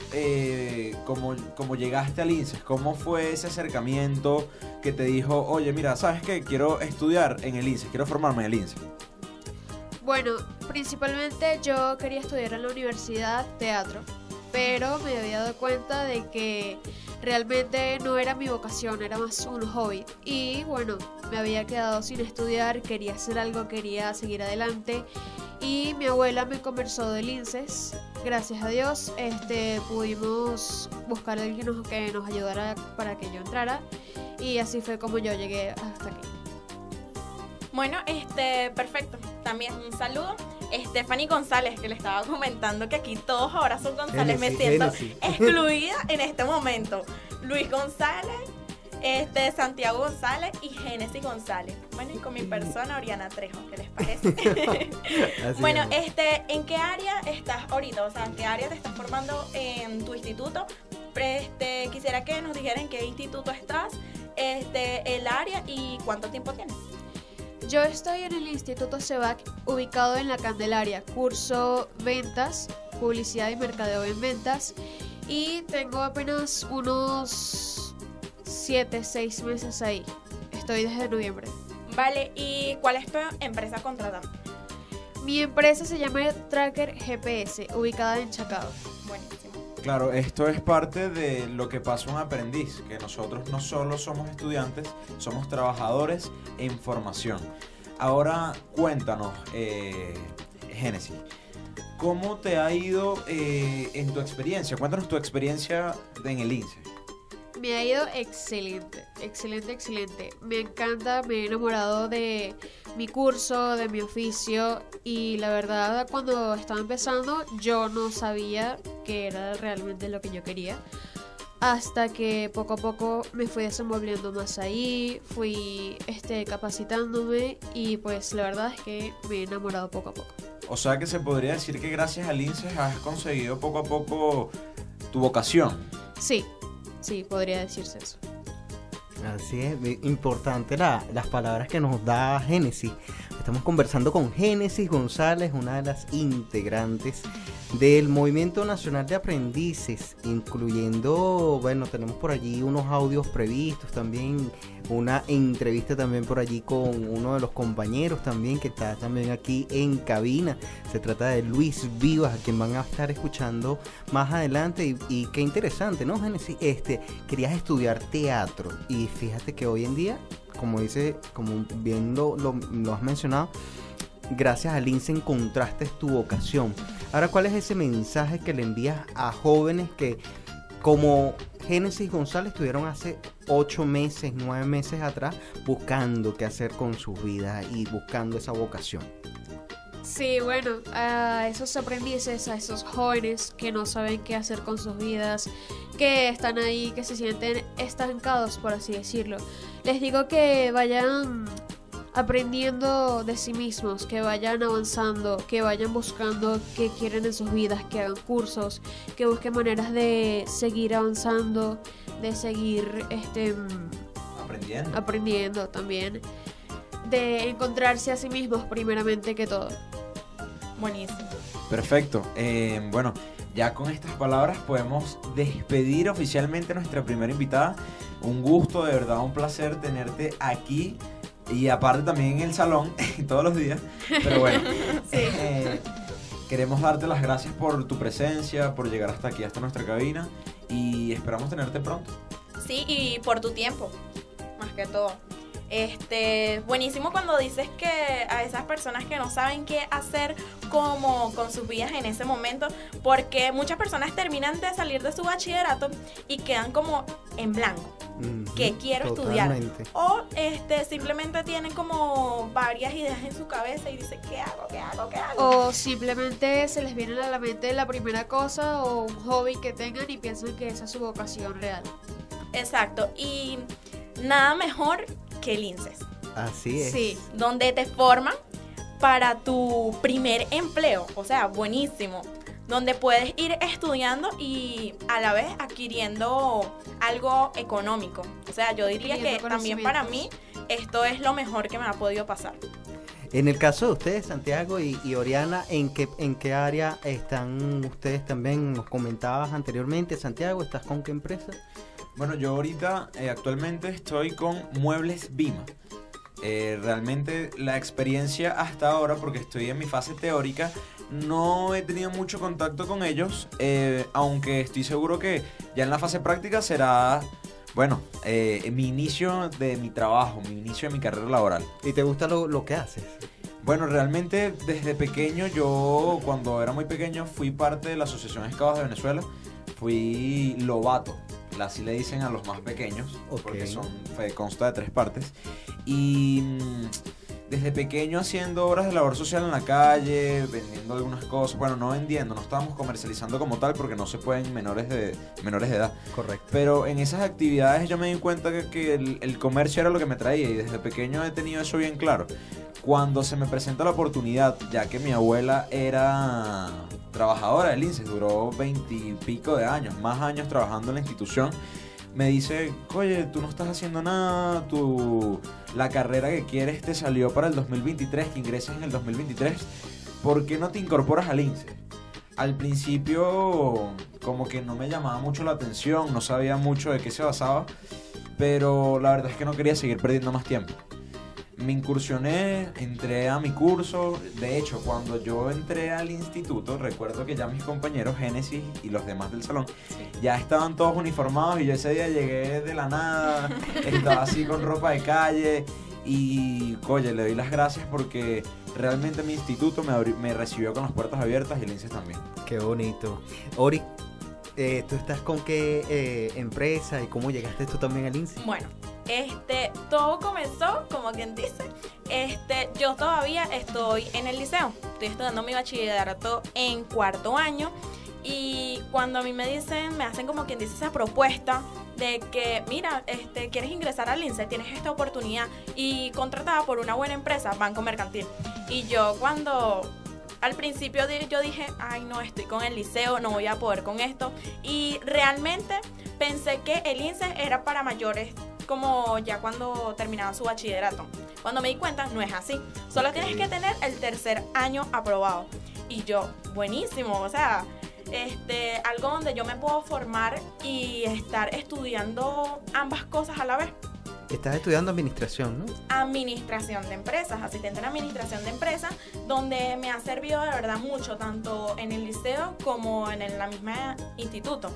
como llegaste al INSES? ¿Cómo fue ese acercamiento que te dijo, oye, mira, ¿sabes qué? Quiero estudiar en el INSES, quiero formarme en el INSES. Bueno, principalmente yo quería estudiar en la universidad teatro, pero me había dado cuenta de que realmente no era mi vocación, era más un hobby. Y bueno, me había quedado sin estudiar, quería hacer algo, quería seguir adelante. Y mi abuela me conversó del INSES. Gracias a Dios pudimos buscar a alguien que nos ayudara para que yo entrara. Y así fue como yo llegué hasta aquí. Bueno, perfecto. También un saludo. Stephanie González, que le estaba comentando que aquí todos ahora son González. Me siento excluida en este momento. Luis González, Santiago González y Génesis González. Bueno, y con mi persona, Oriana Trejo, ¿qué les parece? Bueno, ¿en qué área estás ahorita? O sea, ¿en qué área te estás formando en tu instituto? Quisiera que nos dijeran en qué instituto estás, el área y cuánto tiempo tienes. Yo estoy en el Instituto CEVAC, ubicado en La Candelaria, curso Ventas, Publicidad y Mercadeo en Ventas, y tengo apenas unos 6 meses ahí. Estoy desde noviembre. Vale, ¿y cuál es tu empresa contratante? Mi empresa se llama Tracker GPS, ubicada en Chacao. Buenísimo. Claro, esto es parte de lo que pasa un aprendiz, que nosotros no solo somos estudiantes, somos trabajadores en formación. Ahora cuéntanos, Génesis, ¿cómo te ha ido en tu experiencia? Cuéntanos tu experiencia en el INSE. Me ha ido excelente. Me encanta, me he enamorado de mi curso, de mi oficio, y la verdad, cuando estaba empezando yo no sabía que era realmente lo que yo quería, hasta que poco a poco me fui desenvolviendo más ahí, fui capacitándome, y pues la verdad es que me he enamorado poco a poco. O sea que se podría decir que gracias al INSE has conseguido poco a poco tu vocación. Sí, podría decirse eso. Así es, importante las palabras que nos da Génesis. Estamos conversando con Génesis González, una de las integrantes del Movimiento Nacional de Aprendices, incluyendo, bueno, tenemos por allí unos audios previstos también, una entrevista también por allí con uno de los compañeros también que está también aquí en cabina. Se trata de Luis Vivas, a quien van a estar escuchando más adelante, y qué interesante, ¿no, Génesis? Querías estudiar teatro, y fíjate que hoy en día, como bien lo has mencionado, gracias al INSE encontraste tu vocación. Ahora, ¿cuál es ese mensaje que le envías a jóvenes que, como Génesis González, estuvieron hace 8 meses, 9 meses atrás buscando qué hacer con sus vidas y buscando esa vocación? Sí, bueno, a esos aprendices, a esos jóvenes que no saben qué hacer con sus vidas, que están ahí, que se sienten estancados, por así decirlo, les digo que vayan aprendiendo de sí mismos, que vayan avanzando, que vayan buscando qué quieren en sus vidas, que hagan cursos, que busquen maneras de seguir avanzando, de seguir aprendiendo también, de encontrarse a sí mismos primeramente que todo. Buenísimo. Perfecto. Bueno, ya con estas palabras podemos despedir oficialmente a nuestra primera invitada. Un gusto, de verdad, un placer tenerte aquí. Y aparte también en el salón, todos los días. Pero bueno, Sí. Queremos darte las gracias por tu presencia, por llegar hasta aquí, hasta nuestra cabina. Y esperamos tenerte pronto. Sí, y por tu tiempo, más que todo. Buenísimo cuando dices que a esas personas que no saben qué hacer como con sus vidas en ese momento, porque muchas personas terminan de salir de su bachillerato y quedan como en blanco. ¿Qué quiero Totalmente. estudiar? O simplemente tienen como varias ideas en su cabeza y dicen, ¿qué hago? O simplemente se les viene a la mente la primera cosa o un hobby que tengan y piensan que esa es su vocación real. Exacto, y nada mejor que el INSES. Así es. Sí, donde te forman para tu primer empleo, o sea, buenísimo, donde puedes ir estudiando y a la vez adquiriendo algo económico. O sea, yo diría que también para mí esto es lo mejor que me ha podido pasar. En el caso de ustedes, Santiago y Oriana, ¿en qué área están ustedes también? Nos comentabas anteriormente. Santiago, ¿estás con qué empresa? Bueno, yo ahorita actualmente estoy con Muebles Vima. Realmente la experiencia hasta ahora, porque estoy en mi fase teórica, no he tenido mucho contacto con ellos, aunque estoy seguro que ya en la fase práctica será, bueno, mi inicio de mi trabajo, mi inicio de mi carrera laboral. ¿Y te gusta lo que haces? Bueno, realmente desde pequeño, yo cuando era muy pequeño fui parte de la Asociación Scouts de Venezuela, fui lobato. Así le dicen a los más pequeños, porque consta de 3 partes. Y desde pequeño haciendo obras de labor social en la calle, vendiendo algunas cosas. Bueno, no vendiendo, no estábamos comercializando como tal porque no se pueden menores de edad. Correcto. Pero en esas actividades yo me di cuenta que el comercio era lo que me traía, y desde pequeño he tenido eso bien claro. Cuando se me presenta la oportunidad, ya que mi abuela era trabajadora del INSEE, duró 20 y pico de años, más años trabajando en la institución, me dice, oye, tú no estás haciendo nada, la carrera que quieres te salió para el 2023, que ingreses en el 2023, ¿por qué no te incorporas al INSE? Al principio como que no me llamaba mucho la atención, no sabía mucho de qué se basaba, pero la verdad es que no quería seguir perdiendo más tiempo. Me incursioné, entré a mi curso. De hecho, cuando yo entré al instituto, recuerdo que ya mis compañeros Génesis y los demás del salón ya estaban todos uniformados y yo ese día llegué de la nada, estaba así con ropa de calle y, oye, le doy las gracias porque realmente mi instituto me recibió con las puertas abiertas y el INSES también. Qué bonito. Ori, ¿tú estás con qué empresa y cómo llegaste tú también al INSES? Bueno, todo comenzó, como quien dice, yo todavía estoy en el liceo, estoy estudiando mi bachillerato en 4º año y cuando a mí me hacen como quien dice esa propuesta de que, mira, quieres ingresar al INSEE, tienes esta oportunidad y contratada por una buena empresa, Banco Mercantil. Y yo al principio yo dije, ay no, estoy con el liceo, no voy a poder con esto y realmente pensé que el INSEE era para mayores como ya cuando terminaban su bachillerato. Cuando me di cuenta, no es así. Solo tienes que tener el 3er año aprobado. Y yo, buenísimo, o sea, algo donde yo me puedo formar y estar estudiando ambas cosas a la vez. Estás estudiando administración, ¿no? Administración de empresas, asistente en administración de empresas, donde me ha servido de verdad mucho, tanto en el liceo como en la misma instituto.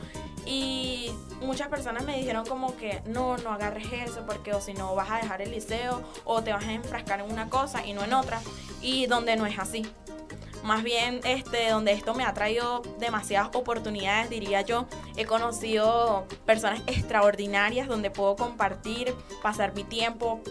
Y muchas personas me dijeron como que no agarres eso porque o si no vas a dejar el liceo o te vas a enfrascar en una cosa y no en otra, y donde no es así. Más bien, donde esto me ha traído demasiadas oportunidades, diría yo. He conocido personas extraordinarias donde puedo compartir, pasar mi tiempo.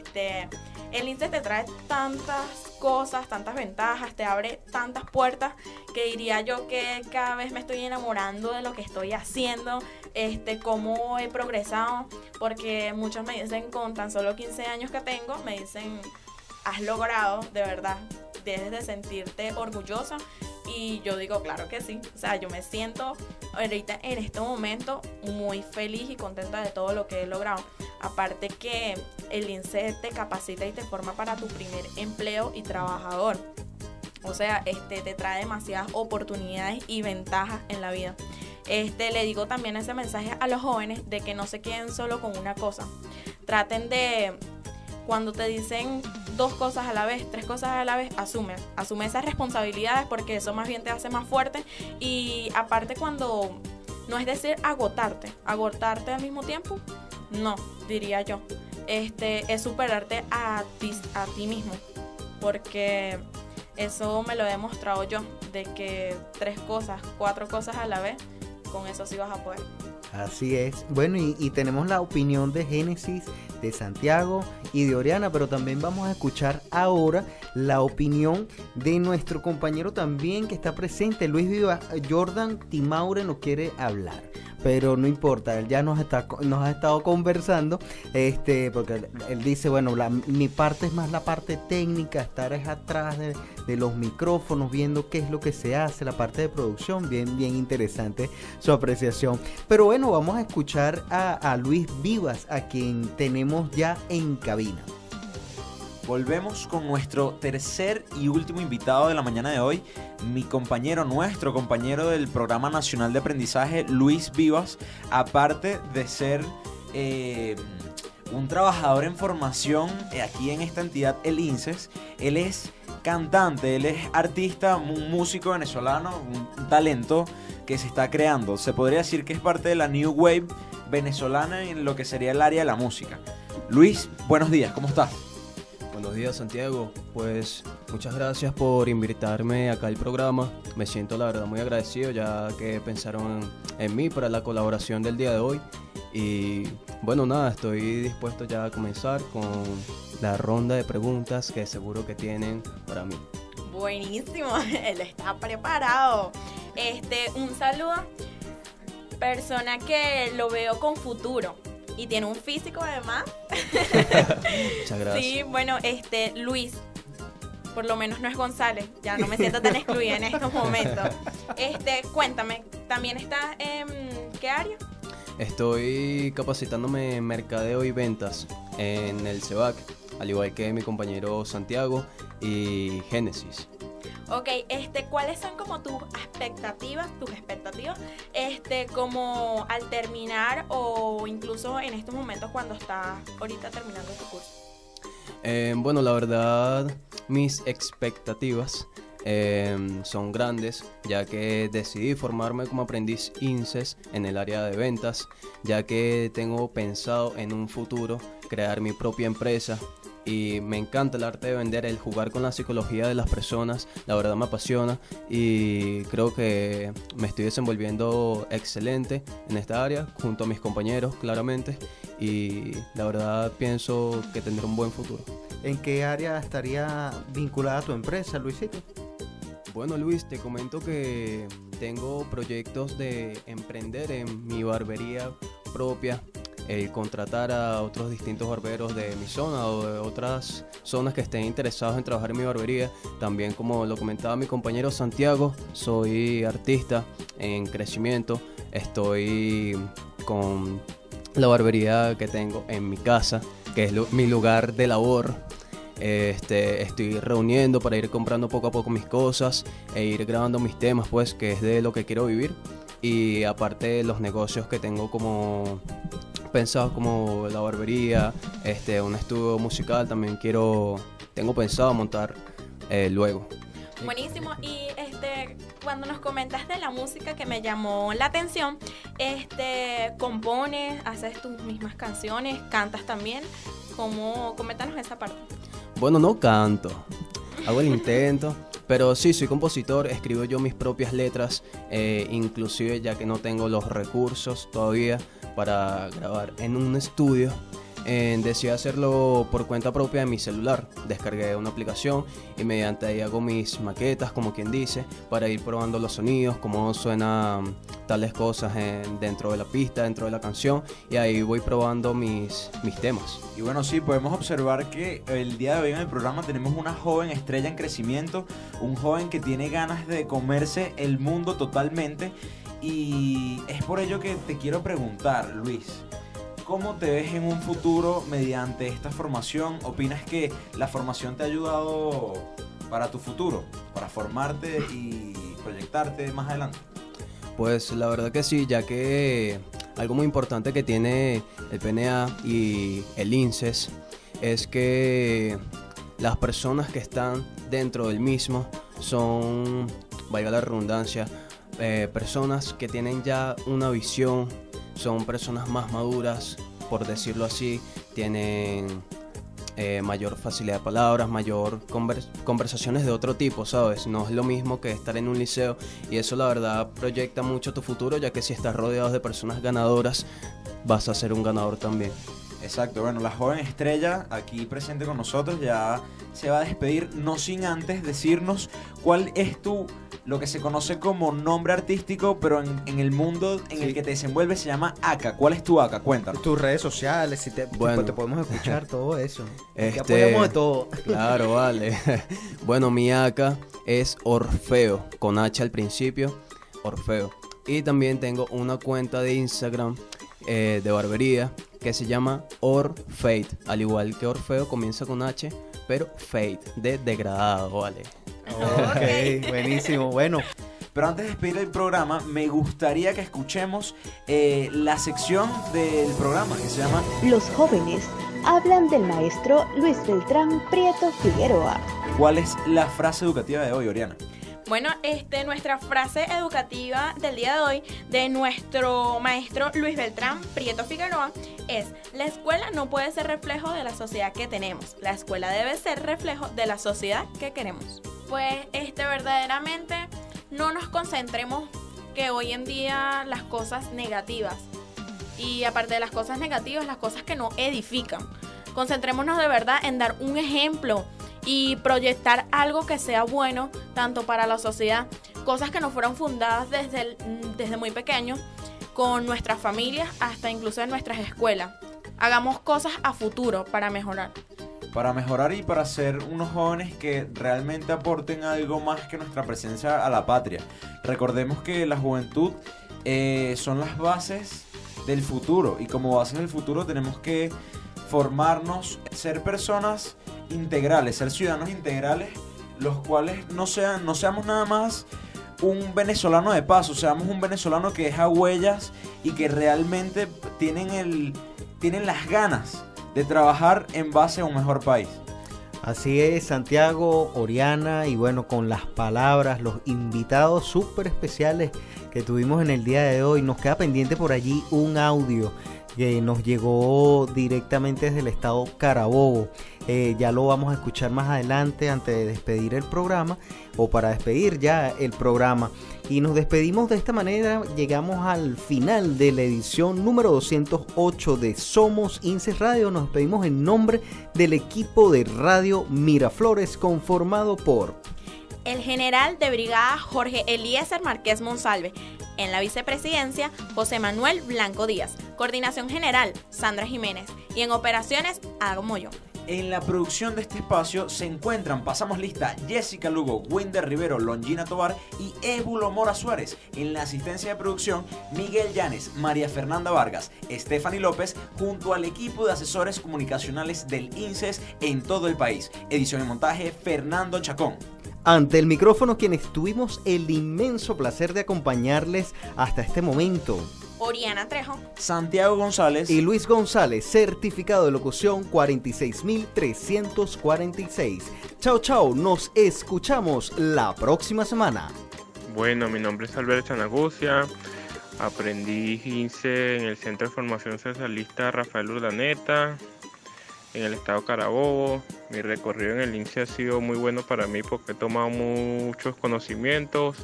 El INSEE te trae tantas cosas, tantas ventajas, te abre tantas puertas que diría yo que cada vez me estoy enamorando de lo que estoy haciendo, cómo he progresado, porque muchos me dicen con tan solo 15 años que tengo, me dicen, has logrado, de verdad, debes de sentirte orgullosa y yo digo, claro que sí, o sea, yo me siento ahorita en este momento muy feliz y contenta de todo lo que he logrado. Aparte que el INSEE te capacita y te forma para tu primer empleo y trabajador. O sea, te trae demasiadas oportunidades y ventajas en la vida. Le digo también ese mensaje a los jóvenes de que no se queden solo con una cosa. Traten de, cuando te dicen 2 cosas a la vez, 3 cosas a la vez, asume esas responsabilidades porque eso más bien te hace más fuerte. Y aparte cuando, no es decir agotarte al mismo tiempo, no, diría yo, es superarte a ti mismo, porque eso me lo he demostrado yo, de que 3 cosas, 4 cosas a la vez, con eso sí vas a poder. Así es. Bueno, y tenemos la opinión de Génesis, de Santiago y de Oriana, pero también vamos a escuchar ahora la opinión de nuestro compañero también que está presente, Luis Vivas. Jordan Timaure nos quiere hablar, pero no importa, él ya nos ha estado conversando, porque él dice, bueno, mi parte es más la parte técnica, estar es atrás de los micrófonos, viendo qué es lo que se hace, la parte de producción, bien interesante su apreciación. Pero bueno, vamos a escuchar a Luis Vivas, a quien tenemos ya en cabina. Volvemos con nuestro tercer y último invitado de la mañana de hoy, nuestro compañero del Programa Nacional de Aprendizaje, Luis Vivas. Aparte de ser un trabajador en formación aquí en esta entidad, el INSES, él es cantante, él es artista, un músico venezolano, un talento que se está creando. Se podría decir que es parte de la New Wave venezolana en lo que sería el área de la música. Luis, buenos días, ¿cómo estás? Buenos días, Santiago. Pues muchas gracias por invitarme acá al programa. Me siento la verdad muy agradecido ya que pensaron en mí para la colaboración del día de hoy. Y bueno, nada, estoy dispuesto ya a comenzar con la ronda de preguntas que seguro que tienen para mí. Buenísimo, él está preparado. Un saludo, persona que lo veo con futuro. Y tiene un físico además. Muchas gracias. Sí, bueno, Luis, por lo menos no es González, ya no me siento tan excluida en estos momentos. Cuéntame, ¿también estás en qué área? Estoy capacitándome en mercadeo y ventas en el CEBAC, al igual que mi compañero Santiago y Génesis. Ok, ¿cuáles son como tus expectativas, como al terminar o incluso en estos momentos cuando estás ahorita terminando tu curso? Bueno, la verdad, mis expectativas son grandes, ya que decidí formarme como aprendiz INSES en el área de ventas, ya que tengo pensado en un futuro crear mi propia empresa. Y me encanta el arte de vender, el jugar con la psicología de las personas, la verdad me apasiona y creo que me estoy desenvolviendo excelente en esta área junto a mis compañeros, claramente, y la verdad pienso que tendré un buen futuro. ¿En qué área estaría vinculada tu empresa, Luisito? Bueno, Luis, te comento que tengo proyectos de emprender en mi barbería propia, contratar a otros distintos barberos de mi zona o de otras zonas que estén interesados en trabajar en mi barbería. También, como lo comentaba mi compañero Santiago, soy artista en crecimiento. Estoy con la barbería que tengo en mi casa, que es mi lugar de labor. Estoy reuniendo para ir comprando poco a poco mis cosas e ir grabando mis temas, pues, que es de lo que quiero vivir. Y aparte los negocios que tengo como pensados, como la barbería, un estudio musical, también tengo pensado montar luego. Buenísimo. Y cuando nos comentas de la música, que me llamó la atención, compones, haces tus mismas canciones, cantas también. Coméntanos esa parte. Bueno, no canto, hago el intento, pero sí, soy compositor, escribo yo mis propias letras, inclusive ya que no tengo los recursos todavía para grabar en un estudio, decidí hacerlo por cuenta propia de mi celular. Descargué una aplicación y mediante ahí hago mis maquetas, como quien dice, para ir probando los sonidos, cómo suenan tales cosas dentro de la pista, dentro de la canción, y ahí voy probando mis temas. Y bueno, sí, podemos observar que el día de hoy en el programa tenemos una joven estrella en crecimiento, un joven que tiene ganas de comerse el mundo totalmente, y es por ello que te quiero preguntar, Luis, ¿cómo te ves en un futuro mediante esta formación? ¿Opinas que la formación te ha ayudado para tu futuro, para formarte y proyectarte más adelante? Pues la verdad que sí, ya que algo muy importante que tiene el PNA y el INSES es que las personas que están dentro del mismo son, valga la redundancia, personas que tienen ya una visión, son personas más maduras, por decirlo así, tienen mayor facilidad de palabras, mayor conversaciones de otro tipo, ¿sabes? No es lo mismo que estar en un liceo, y eso la verdad proyecta mucho tu futuro, ya que si estás rodeado de personas ganadoras, vas a ser un ganador también. Exacto, bueno, la joven estrella aquí presente con nosotros ya se va a despedir, no sin antes decirnos cuál es lo que se conoce como nombre artístico, pero en el mundo en el que te desenvuelves se llama ACA. ¿Cuál es tu ACA? Cuéntanos. Tus redes sociales, si te podemos escuchar todo eso. Te apoyamos de todo. Claro, vale. Bueno, mi ACA es Orfeo, con H al principio, Orfeo. Y también tengo una cuenta de Instagram de barbería que se llama Orfate. Al igual que Orfeo, comienza con H, pero Fate, de degradado, vale. Ok, buenísimo, bueno. Pero antes de despedir el programa, me gustaría que escuchemos la sección del programa que se llama Los jóvenes hablan del maestro Luis Beltrán Prieto Figueroa. ¿Cuál es la frase educativa de hoy, Oriana? Bueno, nuestra frase educativa del día de hoy de nuestro maestro Luis Beltrán Prieto Figueroa es: la escuela no puede ser reflejo de la sociedad que tenemos, la escuela debe ser reflejo de la sociedad que queremos. Pues verdaderamente no nos concentremos que hoy en día las cosas negativas, y aparte de las cosas negativas, las cosas que no edifican, concentrémonos de verdad en dar un ejemplo y proyectar algo que sea bueno tanto para la sociedad, cosas que nos fueron fundadas desde muy pequeños con nuestras familias hasta incluso en nuestras escuelas. Hagamos cosas a futuro para mejorar. Para mejorar y para ser unos jóvenes que realmente aporten algo más que nuestra presencia a la patria. Recordemos que la juventud son las bases del futuro, y como bases del futuro tenemos que formarnos, ser personas integrales, ser ciudadanos integrales, los cuales no seamos nada más un venezolano de paso, seamos un venezolano que deja huellas y que realmente tienen las ganas de trabajar en base a un mejor país. Así es, Santiago, Oriana, y bueno, con las palabras, los invitados súper especiales que tuvimos en el día de hoy, nos queda pendiente por allí un audio que nos llegó directamente desde el estado Carabobo. Ya lo vamos a escuchar más adelante antes de despedir el programa, o para despedir ya el programa. Y nos despedimos de esta manera, llegamos al final de la edición número 208 de Somos INSES Radio. Nos despedimos en nombre del equipo de Radio Miraflores, conformado por el general de brigada Jorge Eliezer Márquez Monsalve. En la vicepresidencia, José Manuel Blanco Díaz. Coordinación general, Sandra Jiménez. Y en operaciones, Adago Moyo. En la producción de este espacio se encuentran, pasamos lista, Jessica Lugo, Winder Rivero, Longina Tobar y Ébulo Mora Suárez. En la asistencia de producción, Miguel Llanes, María Fernanda Vargas, Stephanie López, junto al equipo de asesores comunicacionales del INSES en todo el país. Edición y montaje, Fernando Chacón. Ante el micrófono, quienes tuvimos el inmenso placer de acompañarles hasta este momento: Oriana Trejo, Santiago González y Luis González, certificado de locución 46346. Chao, chao, nos escuchamos la próxima semana. Bueno, mi nombre es Alberto Chanagucia, aprendí INSE en el Centro de Formación Socialista Rafael Urdaneta, en el estado Carabobo. Mi recorrido en el INSE ha sido muy bueno para mí porque he tomado muchos conocimientos.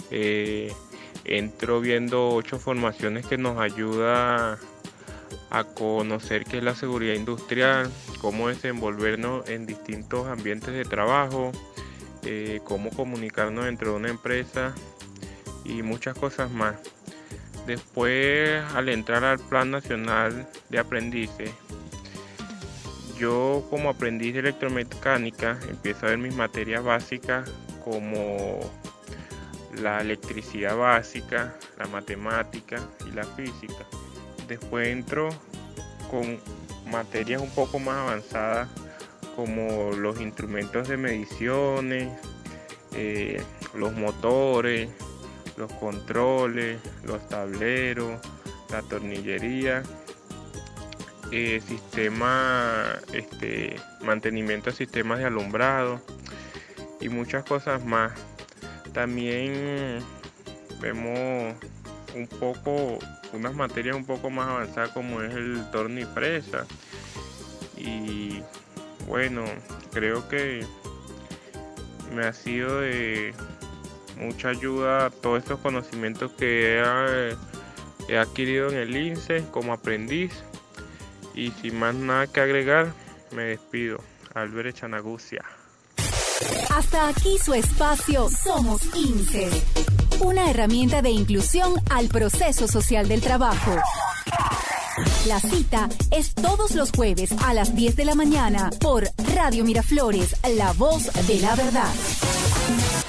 Entro viendo 8 formaciones que nos ayuda a conocer qué es la seguridad industrial, cómo desenvolvernos en distintos ambientes de trabajo, cómo comunicarnos dentro de una empresa y muchas cosas más. Después, al entrar al Plan Nacional de Aprendices, yo como aprendiz de electromecánica empiezo a ver mis materias básicas como la electricidad básica, la matemática y la física. Después entro con materias un poco más avanzadas como los instrumentos de mediciones, los motores, los controles, los tableros, la tornillería, mantenimiento de sistemas de alumbrado y muchas cosas más. También vemos unas materias un poco más avanzadas como es el torno y presa. Y bueno, creo que me ha sido de mucha ayuda todos estos conocimientos que he adquirido en el INSE como aprendiz. Y sin más nada que agregar, me despido. Albert Chanagucia. Hasta aquí su espacio Somos INSES, una herramienta de inclusión al proceso social del trabajo. La cita es todos los jueves a las 10 de la mañana por Radio Miraflores, la voz de la verdad.